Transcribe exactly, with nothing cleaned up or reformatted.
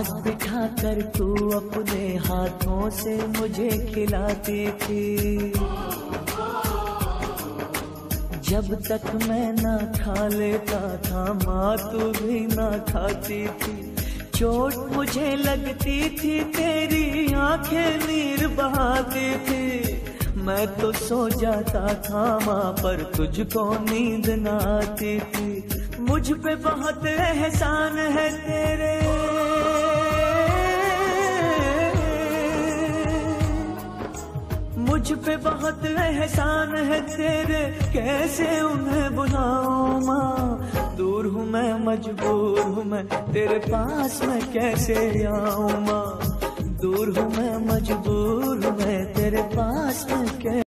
साथ बिठा कर तू अपने हाथों से मुझे खिलाती थी। जब तक मैं ना खा लेता था माँ तू भी ना खाती थी। चोट मुझे लगती थी तेरी आंखें नीर बहाती थी। मैं तो सो जाता था माँ पर तुझको नींद ना आती थी। मुझ पे बहुत एहसान है तेरे, मुझ पे बहुत एहसान है तेरे, कैसे उन्हें बुलाऊं माँ। दूर हूँ मैं मजबूर हूँ मैं तेरे पास मैं कैसे आऊं माँ। दूर हूँ मैं मजबूर हूँ मैं तेरे पास मैं कैसे